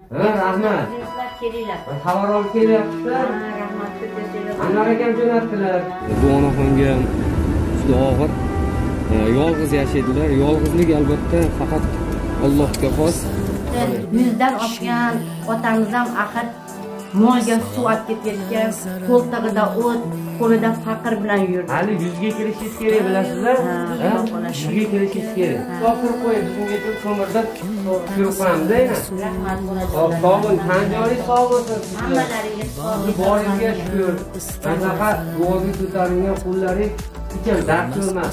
Rahmat. Kelinglar. Xabar olib kelyapsizlar. Rahmat ko'p Anvar akam jo'natdilar. Bu onaxonga juda og'ir. Yolg'iz yashaydilar. Yolg'izlik albatta faqat Allohga xos. Bizdan oshgan otamiz ham axir molga suv olib ketayotgan, qo'ltig'ida o't, qo'lida faqir bilan yurdi. Hali 100 ga kirishingiz kerak bilasizlar? 100 ga kirishingiz kerak. So'kir qo'yib, bungacha ko'mirda surib qo'yamiz-da. Rahmat bo'ladi. Sog' bo'ling, tan joyingiz sog' bo'lsin. Hammalaringiz sog' Boringizga shukr. Qanaqa duoga ko'tarilgan qo'llaring hech dard ko'rmas.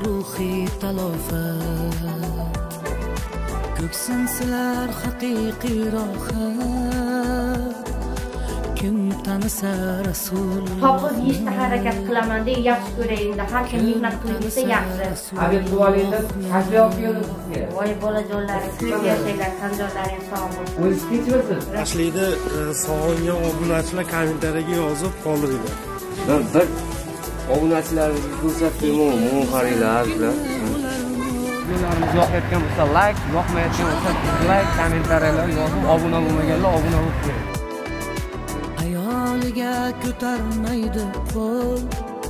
Ko'ksin silar haqiqiy rohat. Kim tanisa Rasul. Topib yeyishga harakat qilaman deb yaxshi ko'rayinda, har kim mehnat qilib yesa yaxshi. Habib tuvalingda tashlab olib keldim. Voy bolajonlaring, suyib yashanglar, tanjonlaring sog' bo'lsin. O'zingiz kechirasiz. Tashlaydi, sog'ingan obunachilar kommentariyaga yozib qoldiringlar. Bir obunachilarimizga ko'rsatdim-ku, qaranglar bizlar. Videolarimiz yoqayotgan bo'lsa like, yoqmayotgan bo'lsa dislike, kommentariyalar yozib, obuna bo'lmaganlar obuna bo'lib qo'ying. Ayoliga ko'tarmaydi qo'l.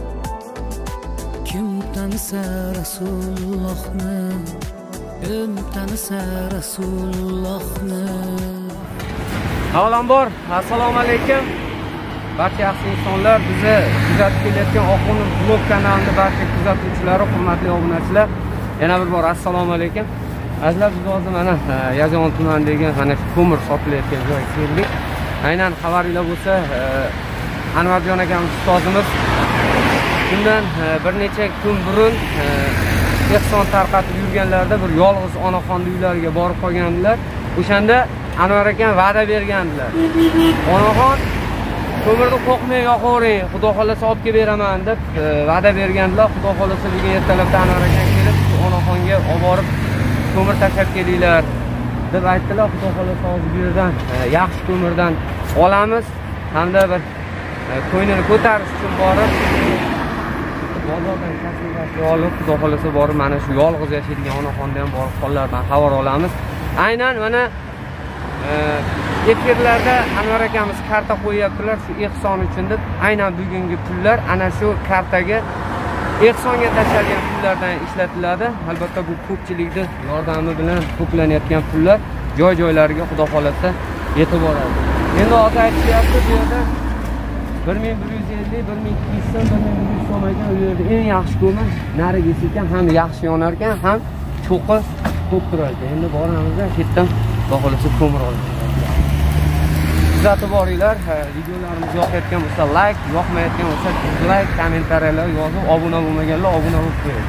Kim tanisa Rasulullohni, kim tanisa Rasulullohni. Avvalambor, assalomu alaykum. Barcha yaxshi insonlar, bizni kuzatib kelayotgan Oqxo'nim vlog kanalini barcha kuzatuvchilari, hurmatli obunachilar, yana bir bor assalomu alaykum. Azizlar, biz hozir mana Yazon tumanidagi mana shu ko'mir sotilayotgan joyga keldik. Aynan xabaringlar bo'lsa, Anvarjon akamiz ustozimiz bundan bir necha kun burun ehson tarqatib yurganlarida bir yolg'iz onaxonning uylariga borib qolgandilar. O'shanda Anvar akam va'da bergandilar. Onaxon ko'mirni qo'qmay yoqavering, xudo xolasa olib kelib beraman deb va'da bergandilar. Xudo xolasa bugun ertalabda Anvar akam kelib onaxonga olib borib ko'mir tashlab kelinglar deb aytdilar. Xudo xolasa hozir bu yerdan yaxshi ko'mirdan olamiz hamda bir ko'nglini ko'tarish uchun borib bozordan kasbga olib, xudo xolasa borib mana shu yolg'iz yashaydigan onaxonda ham borib qollardan xabar olamiz. Aynan mana efirlarda Anvar akamiz karta qo'yaptilar shu ehson uchun deb. Aynan bugungi pullar ana shu kartaga ehsonga tashlangan pullardan ishlatiladi. Albatta bu ko'pchilikni yordami bilan to'planayotgan pullar joy-joylariga xudo xolasa yetib boradi. Endi hozir aytishyapti bu yerda 1150, 1200 so'm, 1100 so'm ekan. U yerda eng yaxshi ko'mir narigisi ekan, ham yaxshi yonar ekan, ham cho'qi ko'p turar ekan. Endi boramiz-da, ketdan xudo xolasa ko'mir olamiz. Kuzatib boringlar. Videolarimiz yoqayotgan bo'lsa like, yoqmayotgan bo'lsa dislike, kommentariyalar yozib, obuna bo'lmaganlar obuna bo'lib qo'ying.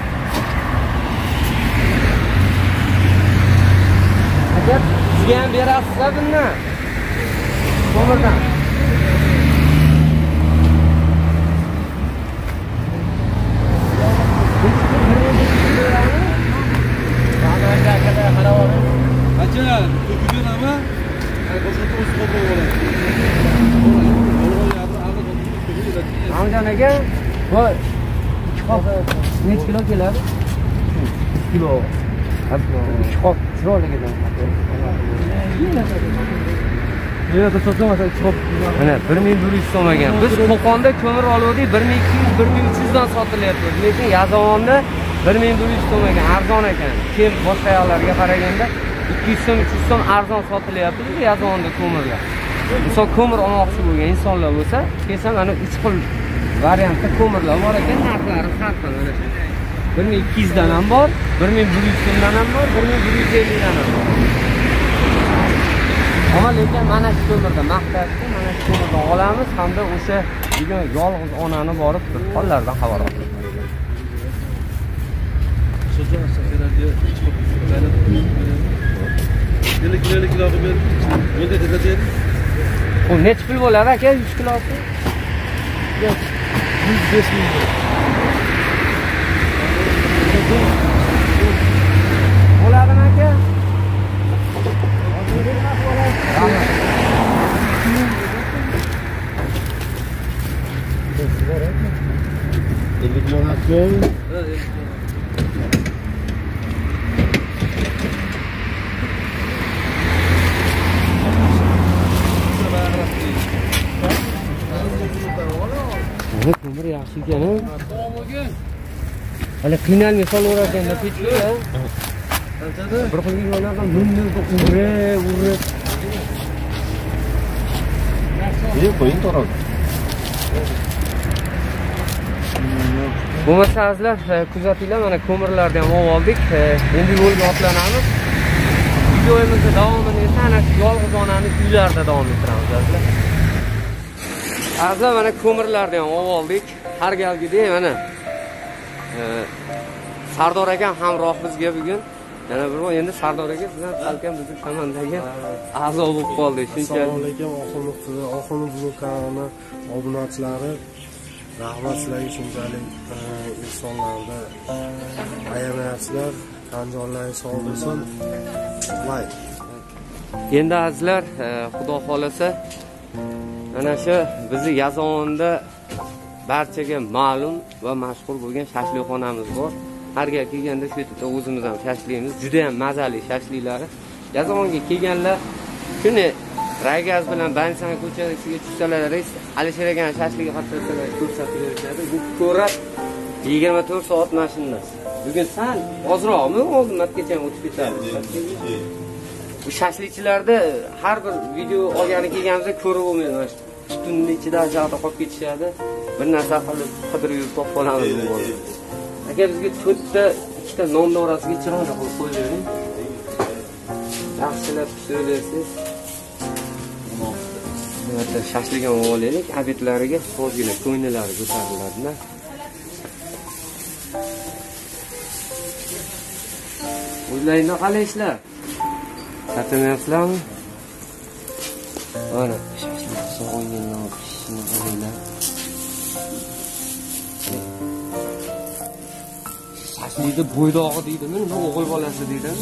Aka, sizga ham berasizlar bundan. Ko'mirdan. Acha, ko'piga nima? Amjon aka, bu 2 qop necha kilo keladi? 2 kilo. 2 qop chiroyligidan. Yerda so'zlamasa 2 qop. Mana 1100 so'm ekan. Biz Qo'qonda ko'mir oldik 1200, 1300 dan sotilyapti. Lekin Yazovonda 1100 so'm ekan, arzon ekan. Kim boshqa yoqlarga qaraganda 200 so'm, 300 so'm arzon sotilyapti bu Yazovonda ko'mirlar. Misol ko'mir olmoqchi bo'lgan insonlar bo'lsa, kelsa mana 3 xil variantda ko'mirlar bor ekan, narxlari har xil. 1200 dan ham bor, 1100 so'mdan ham bor, 1150 dan ham bor. Ammo lekin mana shu ko'mirda maqsadda mana shu ko'mirdan olamiz hamda o'sha bugun yolg'iz onani borib bir hollardan xabar olamiz. O necha pul bo'ladi aka 100 kilosi? 105 ming. Bo'ladimi aka? yaxshi ekan-a. Hali qiynalmay solaverarkan-da pechka. Bir xil yo'llardan bunday urib. Qo'ying to'g'ri. Bo'lmasa azizlar, kuzatinglar, mana ko'mirlarni ham oldik. Endi yo'lga otlanamiz. Videomizni davomini esa ana shu yolg'izonani uylarida davom ettiramiz azizlar. Azizlar, mana ko'mirlarni ham oldik. Har galgidek mana Sardor akam hamroh bizga bugun. Yana bir bor endi Sardor aka sizlar salkam bizning komandaga a'zo bo'lib qoldi. Shunchalik. Assalomu alaykum, Oxunov blog kanali obunachilari. Rahmat sizlarga shunchalik insonlarda ayamayapsizlar. Qanjonlaringiz sog' bo'lsin. Like. Endi azizlar, xudo xolasa mana shu bizning Yazovonda barchaga ma'lum va mashhur bo'lgan shashlikxonamiz bor. Har gal kelganda shu yerda o'zimiz ham shashligimiz, juda ham mazali shashliklari. Yazovonga kelganlar shuni Raygaz bilan Bansan ko'chasiga tushsalar, Alisher akan shashligiga qatnashsalar ko'rsatib berishadi. Bu ko'rab 24 soat mashinasi. Bugun sal ozroqmi oldin matgacha o'tib ketadi. Bu shashlikchilarda har bir video olgani kelganimizda ko'rib bo'lmaydi. Mana shu tutunning ichida ajaqda qolib ketishadi. Bir narsa qilib qidirib yurib topib qolamiz bu bo'ladi. Aka bizga 4 ta 2 ta non orasiga chiroyli qilib qo'ying. Yaxshilab pishirasiz. Mana shashlik ham olaylik, obetlariga ozgina ko'nglilari ko'tariladi-da. O'zlaringizda qalay ishlar? Tatmayapsizlarmi? Mana shashlik so'yilgan pishishini qilinglar. Shashlikni bo'ydog'i deydimi, nima o'g'il bolasi deydimi?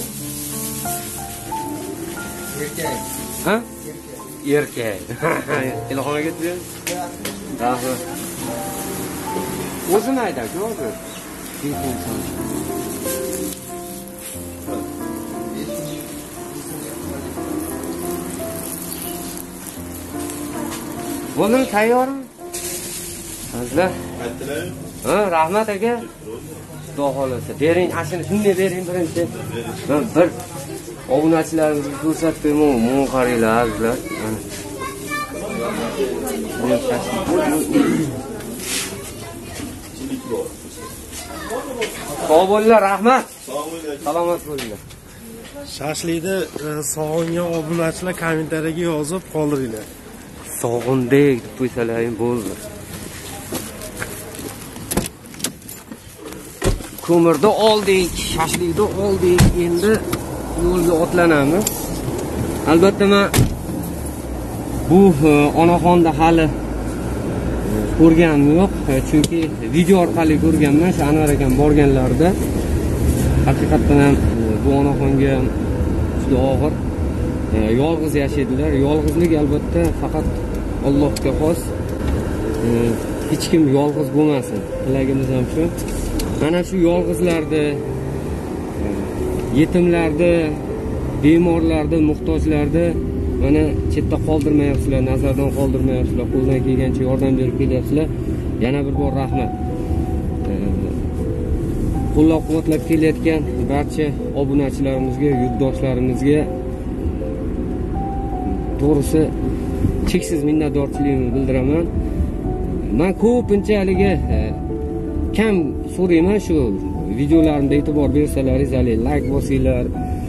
Erkak. Ha? Erkak. Telefonaga turing. Rahmat. O'zim aytdim, hozir. Bo'ldimi, tayyormi? Azizlar. Ha, rahmat aka. Xudo xolasa. Bering, ashini shunday bering birinchi. Men bir obunachilarimizga ko'rsatib qo'ymoq, qaranglar azizlar. Mana. Sog' bo'linglar, rahmat. Salomat bo'linglar. Shashlikni sog'ingan obunachilar kommentariyaga yozib qoldiringlar. Sog'indik deb qo'ysalaring bo'ldi. Ko'mirni oldik, shashlikni oldik. Endi yo'lga otlanamiz. Albatta men bu onaxonda hali ko'rganim yo'q, chunki video orqali ko'rganman. Shu Anvar akam borganlarida haqiqatan ham bu onaxonga juda og'ir yolg'iz yashaydilar. Yolg'izlik albatta faqat Allohga xos. Hech kim yolg'iz bo'lmasin. Tilagimiz ham shu. Mana shu yolg'izlarni, yetimlarni, bemorlarni, muhtojlarni mana chetda qoldirmayapsizlar, nazardan qoldirmayapsizlar, qo'ldan kelgancha yordam berib kelyapsizlar. Yana bir bor rahmat. Qo'llab-quvvatlab kelayotgan barcha obunachilarimizga, yurtdoshlarimizga to'g'risi cheksiz minnatdorchiligimni bildiraman. Men ko'pincha haligi kam so'rayman shu videolarimda e'tibor bersalaringiz, like bosinglar,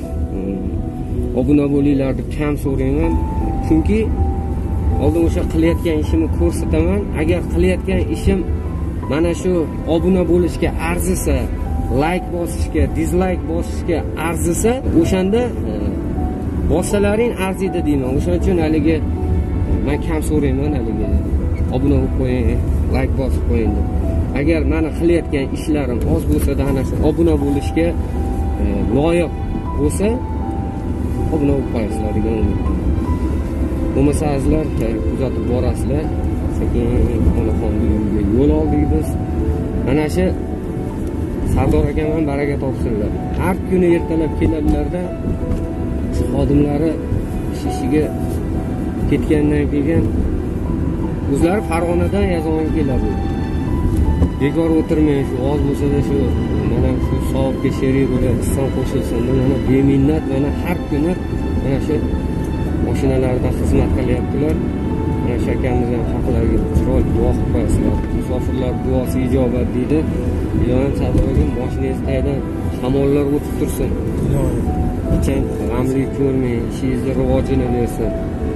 obuna bo'linglar deb kam so'rayman. Chunki oldin o'sha qilayotgan ishimni ko'rsataman. Agar qilayotgan ishim mana shu obuna bo'lishga arzisa, like bosishga, dislike bosishga arzisa, o'shanda bossalaring arziydi deyman. O'shaning uchun haligi men kam so'rayman, haligi obuna bo'lib qo'ying, like bosib qo'ying deb. Agar meni qilayotgan ishlarim oz bo'lsa-da, ana shu obuna bo'lishga loyiq bo'lsa, obuna bo'lib qo'yasizlar degan umiddaman. Bo'lmasa azizlar, kuzatib borasizlar. Sekin onaxonga yo'l oldik biz. Mana shu Sardor akam ham baraka topsinlar. Har kuni ertalab keladilarda, xodimlari ishiga ketgandan keyin o'zlari Farg'onadan Yazovonga keladi. bekor o'tirmang, shu oz bo'lsa-da shu mana shu savobga sherik bo'lib hisson qo'shilsin. Mana beminnat mana har kuni mana shu mashinalarda xizmat qilyaptilar. Mana shu akamiz ham haqlarga chiroyli duo qilib qo'yasizlar. Musofirlar duosi ijobat deydi. Ilohim sabrbagim mashinangiz taydan shamollar o'tib tursin. Ilohim qachon g'amli ko'rmang, ishingizni rivojini bersin.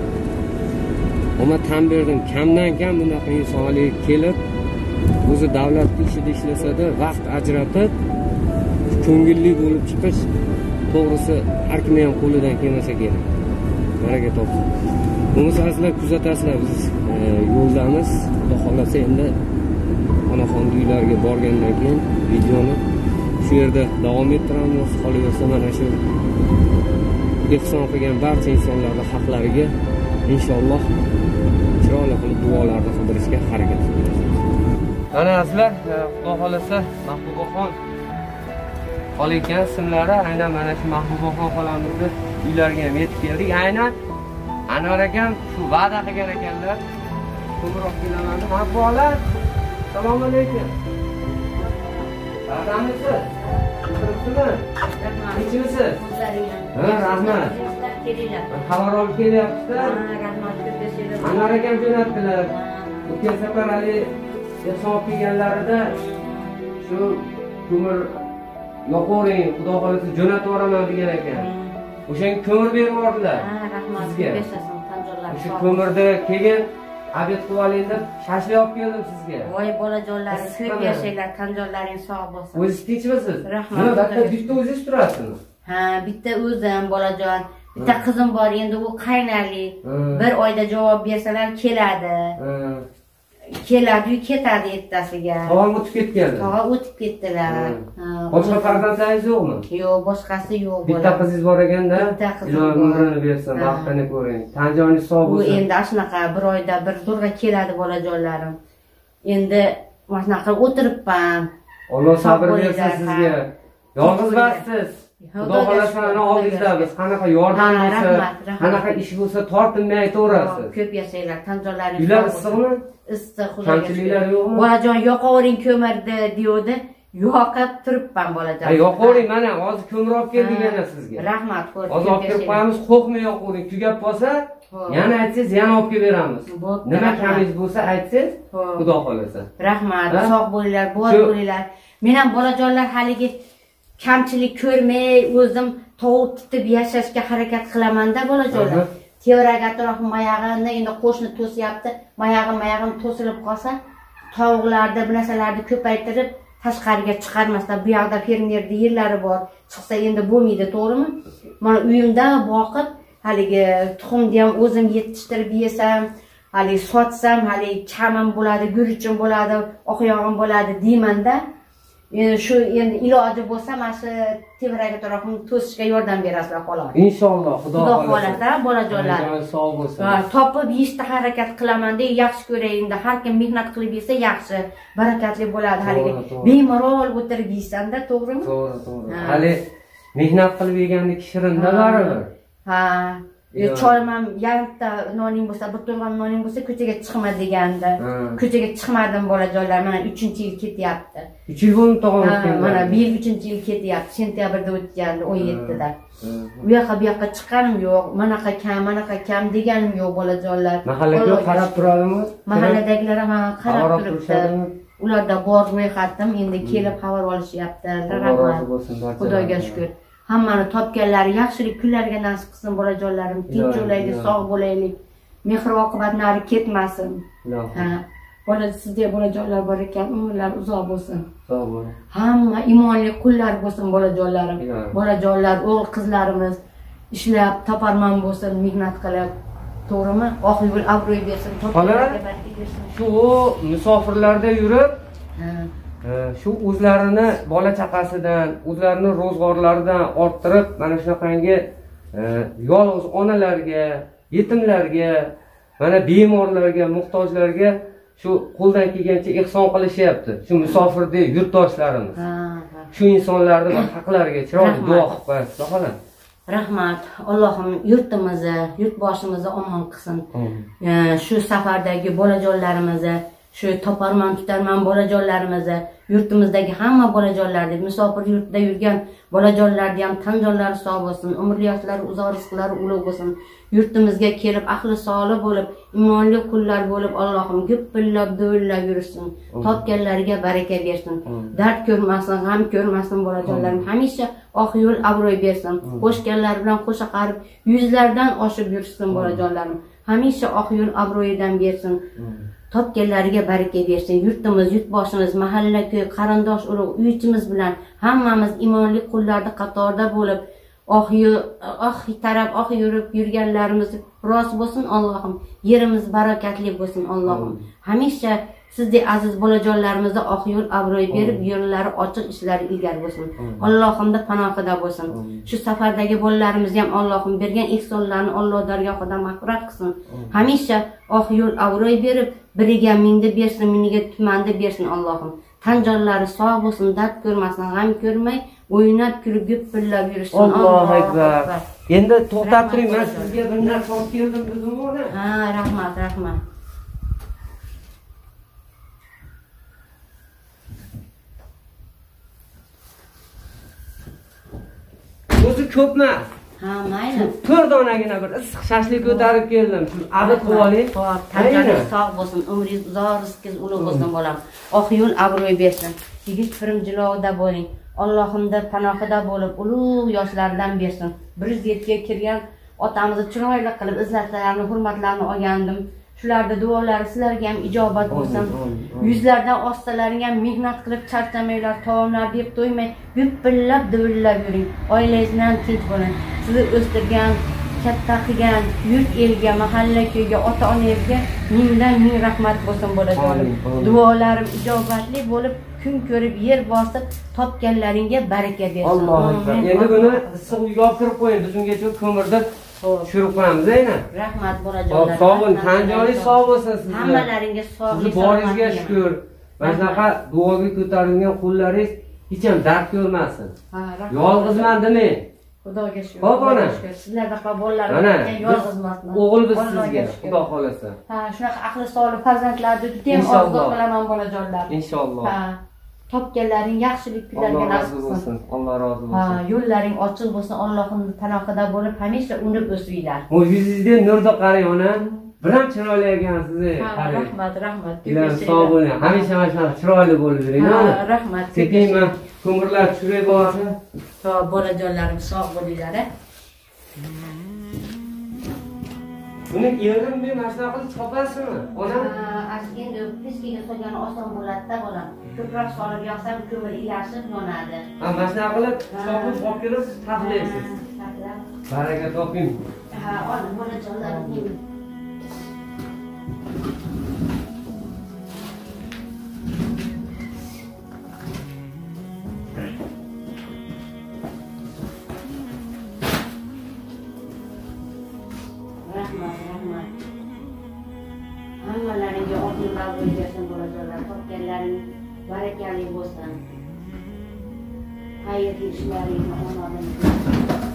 Ama tan berdim, kamdan kam bunaqa insonlik kelib, o'zi davlat ishida ishlasada vaqt ajratib, ko'ngilli bo'lib chiqish to'g'risi har kimning ham qo'lidan kelmasa kerak. Baraka topsin. Buni sizlar kuzatasizlar, biz yo'ldamiz. Xudo xolasa endi onaxon uylarga borgandan keyin videoni shu yerda davom ettiramiz. Qolaversa mana shu ehson qilgan barcha insonlarning haqlariga inshaalloh chiroyli qilib duolarni qildirishga harakat qilamiz. Mana sizlar Xudo xolasa Mahbubaxon xola ekan ismlari aynan mana shu Mahbubaxon xolamizni uylariga ham yetib keldik. Aynan Anvar akam shu va'da qilgan ekanlar. Ko'proq kelaman deb. Mahbubaxon, assalomu alaykum. Rahmatmisiz? Turibsizmi? Nechimisiz? Rahmat. Xabar olib kelyapti. Anvar akam jo'natdilar. O'tgan safar hali hisob kelganlarida shu ko'mir yoqoring, Xudo xolasa jo'natib yuboraman degan ekan. O'shanga ko'mir berib yubordilar. Rahmat. Shu ko'mirda keyin obed qilib oling deb shashlik olib keldim sizga. Voy bolajonlaring, ko'p yashanglar, tanjonlaring sog' bo'lsin. O'zingiz tinchmisiz? Rahmat. Mana bitta o'zingiz turasizmi? Ha, bitta o'zim bolajon. Bitta qizim bor, endi u qaynali. Bir oyda javob bersalar keladi. Keladi-yu ketadi ertasiga. Tog'am o'tib ketganlar. Tog'a o'tib ketdilar. Boshqa farzandlaringiz yo'qmi? Yo'q, boshqasi yo'q. Bitta qizingiz bor ekanda, Ilohim umrini bersin, baxtini ko'ring. Tanjoningiz sog' bo'lsin. U endi shunaqa bir oyda bir zo'rg'a keladi bolajonlarim. Endi mana shunaqa o'tiribman. Alloh sabr bersin sizga. Yolg'izmisiz? Xudo xolasa ana oldingizda qanaqa yordam bo'lsa, qanaqa ish bo'lsa tortinmay aytaverasiz. Ko'p yashanglar, tanjonlaring. Uylar issiqmi? Issiq, xudoga kamchiliklar yo'qmi? Bolajon yoqavering ko'mirdi deydi. Yoqib turibman bolajon. Yoqavering, mana hozir ko'mir olib keldik yana sizga. Rahmat, xo'p. Hozir olib kelib qo'yamiz, qo'rqmay yoqavering. Tugab qolsa, yana aytsangiz, yana olib kelib beramiz. Nima kamingiz bo'lsa aytsangiz, Xudo xolasa. Rahmat, sog' bo'linglar, bor bo'linglar. Men ham bolajonlar haligi kamchilik ko'rmay, o'zim tovuq tutib yashashga harakat qilaman-da bolajonlar. Tevarak atrofim mayog'ini endi qo'shni to'syapti. Mayog'im to'silib qolsa, tovuqlarda bu narsalarni ko'paytirib tashqariga chiqarmasdan, bu yoqda fermerning yerlari bor. Chiqsa endi bo'lmaydi, to'g'rimi? Mana uyimda boqib, haligi tuxumni ham o'zim yetishtirib yesam, haligi sotsam, haligi kamim bo'ladi, guruchim bo'ladi, oqyog'im bo'ladi deyman-da. Shu endi iloji bo'lsa, mana shu tevarak atrofimni to'sishga yordam berasizlar, xolos. Inshaalloh, Xudo xolasa, bolajonlar. Sog' bo'lsin. Topib yeyishga harakat qilaman-da, yaxshi ko'rayinda, har kim mehnat qilib yesa yaxshi, barakatli bo'ladi. Haligi bemalol o'tirib yeysan-da, to'g'rimi? To'g'ri. Hali mehnat qilib yeganlik shirinda baribir. Ha. Choyman yarimta noning bo'lsa, bir to'g'on noning bo'lsa, ko'chaga chiqma deganda. Ko'chaga chiqmadim bolajonlar, mana 3-yil ketyapti. 3 yil bo'ldi tog'am o'tgan. Mana 1-3-yil ketyapti. Sentyabrda o'tgandi, 17da. Bu yoqqa chiqqanim yo'q, manaqa kam deganim yo'q bolajonlar. Mahallaga qarab turadimi? Mahalladagilar ham qarab turibdi. Ularda bor ro'yxatim, endi kelib xabar olishyapti. Rahmat. Xudoga shukr. Hammani topganlari yaxshilik kunlarga nasib qilsin bolajonlarim. Tinch bo'laylik, sog' bo'laylik. Mehr oqibatlari ketmasin. Ha. Bola sizga bolajonlar bor ekan, umrlar uzoq bo'lsin. Sog' bo'ling. Hamma iymonli qullar bo'lsin bolajonlarim. Bolajonlar, o'g'il qizlarimiz ishlab toparman bo'lsin, mehnat qilib. To'g'rimi? Oq yo'l obro'y bersin, topganlarga baraka bersin. Shu musofirlarda yurib, shu o'zlarini bola chaqasidan, o'zlarini ro'zg'orlaridan orttirib, mana shunaqangi yolg'iz onalarga, yetimlarga, mana bemorlarga, muhtojlarga shu qo'ldan kelgancha ehson qilishyapti. Shu musofirda yurtdoshlarimiz. Shu insonlarning haqlariga chiroyli duo qilib qo'yasiz, xolos. Rahmat. Allohim yurtimizni, yurtboshimizni omon qilsin. Shu safardagi bolajonlarimizni shu toparman tutarman bolajonlarimizni, yurtimizdagi hamma bolajonlarni, musofir yurtda yurgan bolajonlarni ham tan jonlari sog' bo'lsin, umrli yoshlari uzoq, rizqlari ulug' bo'lsin. Yurtimizga kelib ahli solih bo'lib, iymonli qullar bo'lib, Allohim gupillab, duvillab yursin. Topganlariga baraka bersin. Dard ko'rmasin, g'am ko'rmasin bolajonlarim. Hamisha oq yo'l obro'y bersin. Qo'shganlar bilan qo'sha qarib, yuzlardan oshib yursin bolajonlarim. Hamisha oq yo'l obro'yidan bersin. Topganlariga baraka bersin. Yurtimiz, yurtboshimiz, mahalla, ko'y, qarindosh urug', uychimiz bilan hammamiz iymonli qullarning qatorida bo'lib, oq yurib yurganlarimiz rost bo'lsin Allohim. Yerimiz barakatli bo'lsin Allohim. Hamisha sizdek aziz bolajonlarimizga oq yo'l obro'y berib, yo'llari ochiq, ishlari ilgari bo'lsin. Allohimda panohida bo'lsin. Shu safardagi bolalarimiz ham Allohim bergan ihsonlarni Alloh dargohida mag'firat qilsin. Hamisha oq yo'l obro'y berib, biriga mingda bersin, miniga tumanda bersin Allohim. Tan jonlari sog' bo'lsin, dard ko'rmasin, g'am ko'rmay, o'ynab kulib gupillab yursin. Allohu akbar. Endi to'xtab turing, men sizga bir narsa olib keldim o'zim o'rna. Ha, rahmat, rahmat. O'zi ko'pmas. Ha, mayli. 4 donagina bir issiq shashlik ko'tarib keldim. Shu abid qilib oling. Tanangiz sog' bo'lsin, umringiz uzoq, rizqingiz ulug' bo'lsin bolam. Oq yo'l obro'y bersin. Yigit firim jilovida bo'ling. Allohimda panohida bo'lib, ulug' yoshlardan bersin. 107 ga kirgan otamizni chiroyli qilib izlatlarini, hurmatlarini olgandim. Shularda duolari sizlarga ham ijobat bo'lsin. Yuzlardan ostalaring ham mehnat qilib charchamanglar, taomlar deb to'ymay, gupillab, duvillab yuring. Oilangiz bilan tinch bo'ling. Sizni o'stirgan, katta qilgan yurt elga, mahalla ko'yga, ota-onangizga mingdan ming rahmat bo'lsin bolajonim. Duolarim ijobatli bo'lib, kun ko'rib, yer bosib, topganlaringga baraka bersin. Allohu akbar. Endi buni issiq uyga olib kirib qo'ying. Biz ungacha ko'mirda tushirib qo'yamiz, ayna. Rahmat bolajonlar. Sog' bo'ling, tan joningiz sog' bo'lsin sizlar. Hammalaringiz sog'. Sizni boringizga shukr. Mana shunaqa duoga ko'tarilgan qullaringiz hech ham dard ko'rmasin. Ha, rahmat. Yolg'izman demang. Xudoga shukr. Hop ona. Sizlardaqa bolalarim yolg'izmasman. O'g'il biz sizga, Xudo xolasa. Ha, shunaqa ahli solih farzandlarni juda ham orzu qilaman bolajonlar. Inshaalloh. Ha, topganlaring yaxshilik kunlarga nasib qilsin. Alloh rozi bo'lsin. Ha, yo'llaring ochiq bo'lsin. Allohning panohida bo'lib, hamisha unib o'singlar. Bu yuzingizga nurda qarang ona. Bir ham chiroyli ekansiz. Ha, rahmat, rahmat. Ilohim sog' bo'ling. Hamisha mana shunaqa chiroyli bo'lib yuring. Ha, rahmat. Sekinman ko'mirlar tushiray borsin. Ha, bolajonlarim sog' bo'linglar. Buni yerim men narsa qilib chopasizmi? Ona? Endi pechkaga solgani oson bo'ladi-da, bolam. Ko'proq solib yoqsam ko'mir ilashib yonadi. Ha, mana shuna qilib chopib olib kelib taxlaysiz. Baraka toping. Ha, oling bolajonlarim. Rahmat. Hammalaringga oq yo'l obro'y bersin bolajonlar. Topganlaring barakali bo'lsin. Xayrli ishlaringizni omadli bo'lsin.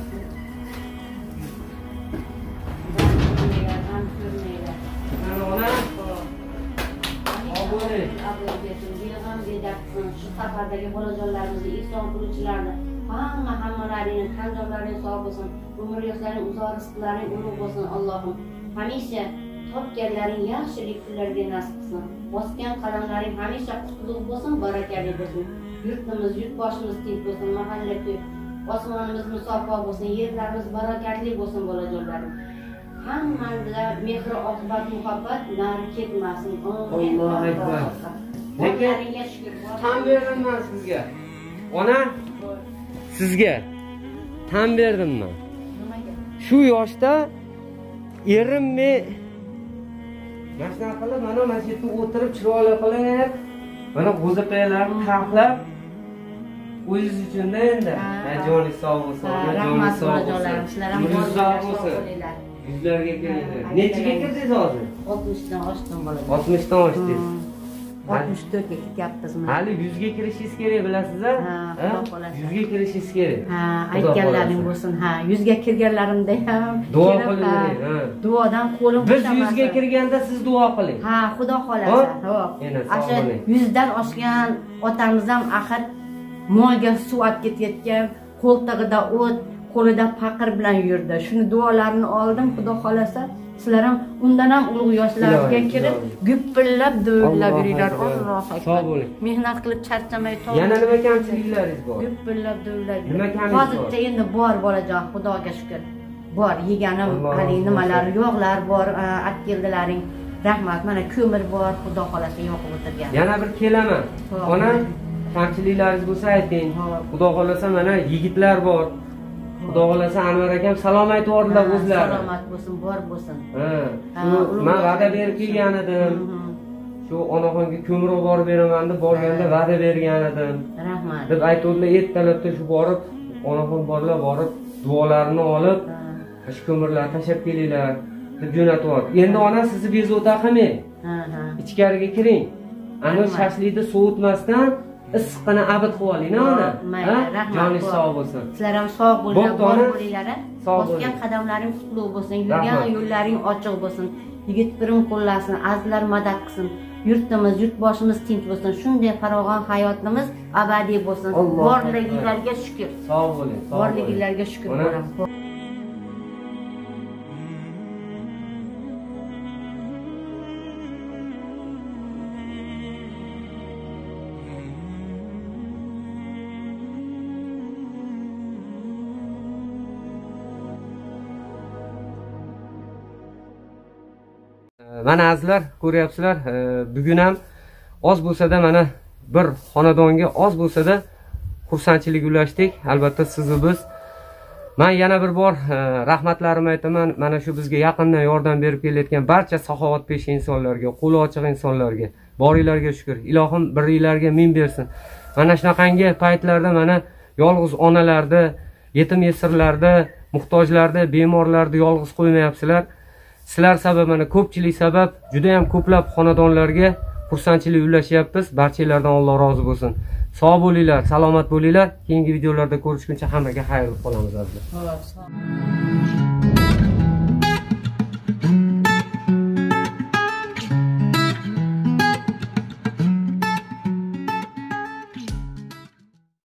Shu safardagi bolajonlarimizni ihson qiluvchilarni hammalaringni tan jonlaring sog' bo'lsin, umr yoshlaring uzoq, rizqlaring ulug' bo'lsin Allohim. Hamisha topganlaring yaxshilik kunlarga nasib qilsin. Bosgan qadamlaring hamisha qutlug' bo'lsin, barakali bo'lsin. Yurtimiz, yurtboshimiz tinch bo'lsin, mahalla ko'y, osmonimiz musaffo bo'lsin, yerlarimiz barakatli bo'lsin bolajonlarim. Hammangizga mehr, oqibat, muhabbat nari ketmasin. Allohu akbar. Lekin tan berdim men sizga. Ona, sizga tan berdim men. Shu yoshda erim men mana shunaqa qilib, mana masjidda o'tirib chiroyli qilib, mana g'o'zapalarni taxlab o'zingiz uchun-da endi. Joningiz sog' bo'lsin, joningiz sog' bo'lsin. Sizlar ham bo'linglar. Yuzlarga kelinglar. Nechiga kirdingiz hozir? 60 dan oshdim bola. 60 dan oshdingiz. 64 ga ketyapmiz. Hali 100 ga kirishingiz kerak, bilasizlar? Ha, Xudo xolasa. 100 ga kirishingiz kerak. Ha, aytganlaring bo'lsin. Ha, 100 ga kirganlarimda ham duo qiling. Ha. Duodan qo'lim Biz 100 ga kirganda siz duo qiling. Ha, Xudo xolasa. Xo'p. Asha 100 dan oshgan otamiz ham axir molga suv olib ketayotgan, qo'ltig'ida o't, qo'lida paqir bilan yurdi. Shuni duolarini oldim, Xudo xolasa. Sizlar ham undan ham ulug' yoshlarga kirib, guppillab duolar yuringlar. Allohu akbar. Sog' bo'ling. Mehnat qilib charchamay Yana nima kamchiliklaringiz bor? Guppillab duolar. Nima kamchiliklaringiz bor? Hozircha endi bor bolajon, Xudoga shukr. Bor, yeganim, hali nimalar, yog'lar bor, atkeldilaring. Rahmat, mana ko'mir bor, Xudo xolasa yoqib o'tirgan. Yana bir kelaman. Ona kamchiliklaringiz bo'lsa ayting. Xudo xolasa mana yigitlar bor. Xudo xolasa Anvar akam salomat yordilar o'zlari. Salomat bo'lsin, bor bo'lsin. Men va'da berib kelgan edim. Shu onaxonga ko'mir olib borib beraman deb borganda va'da bergan edim. Rahmat. Deb aytdilar, ertalabda shu borib, onaxon borlar borib, duolarini olib, shu ko'mirlarni tashab kelinglar deb jo'natib yubordi. Endi ona sizni bezovta qilmang. Ichkariga kiring. Ana shashlikni sovutmasdan issiqqina abid qilib oling, ona. Rahmat. Joningiz sog' bo'lsin. Sizlar ham sog' bo'linglar, bor bo'linglar. Bosgan qadamlaring qutlug' bo'lsin, yurgan yo'llaring ochiq bo'lsin. Yigitpirim qo'llasin, azizlar madad qilsin. Yurtimiz, yurtboshimiz tinch bo'lsin. Shunday farovon hayotimiz abadiy bo'lsin. Borliginglarga shukr. Sog' bo'ling. Borliginglarga shukr bo'laman. Mana azizlar, ko'ryapsizlar, bugun ham oz bo'lsa-da mana bir xonadonga oz bo'lsa-da xursandchilik ulashdik. Albatta sizni biz. Men yana bir bor rahmatlarimni aytaman. Mana shu bizga yaqindan yordam berib kelayotgan barcha saxovatpesh insonlarga, qo'li ochiq insonlarga, boringlarga shukr. Ilohim birringlarga ming bersin. Mana shunaqangi paytlarda mana yolg'iz onalarda, yetim yesirlarda, muhtojlarda, bemorlarda yolg'iz qo'ymayapsizlar. Sizlar sabab, mana ko'pchilik sabab juda ham ko'plab xonadonlarga xursandchilik ulashyapmiz. Barchalardan Alloh rozi bo'lsin. Sog' bo'linglar, salomat bo'linglar. Keyingi videolarda ko'rishguncha hammaga xayr qilib qolamiz azizlar.